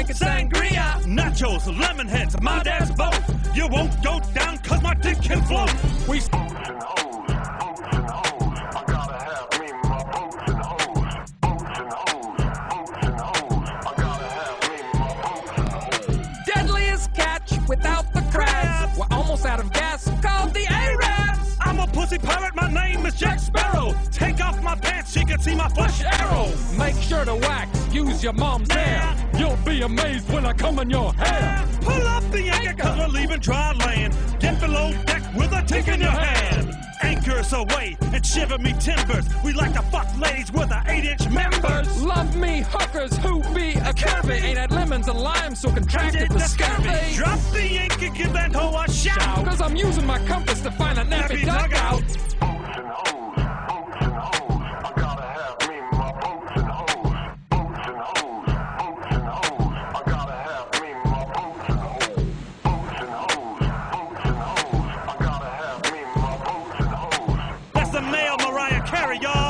drinking sangria. Nachos, lemon heads, my dad's boat. You won't go down cause my dick can float. We Boats and hoes, boats and hoes. I gotta have me my boats and hoes. Boats and hoes, boats and hoes. I gotta have me my boats and hoes. Deadliest catch without the crabs. We're almost out of gas, called the Arabs. I'm a pussy pirate, my name is Jack Sparrow. Take off my pants, she can see my flesh arrow. Make sure to wax, use your mom's hair. You'll be amazed when I come in your hair. Pull up the anchor cause we're leaving dry land. Get below deck with a tick in your hand. Anchors away and shiver me timbers. We like to fuck ladies with our 8-inch members. Love me hookers who be a curvy. Ain't had lemons and limes so contracted with scurvy. Drop the anchor, give that hoe a shout. Cause I'm using my compass to find a nappy dugout. Boats and hoes, boats and hoes. I gotta have me my boats and hoes. Boats and hoes, boats and hoes. I gotta have me my boats and hoes. Boats and hoes, boats and hoes. I gotta have me my boats and hoes. That's the male Mariah Carey, y'all.